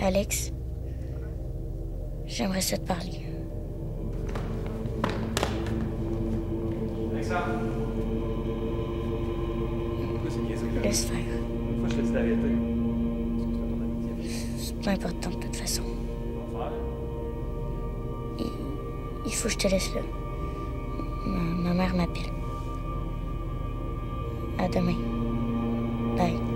Alex, j'aimerais ça te parler. Alexa! Laisse faire. Une fois, je te dis d'arrêter. Excuse-moi ton amitié. C'est pas important de toute façon. On va faire. Il faut que je te laisse là. Ma mère m'appelle. À demain. Bye.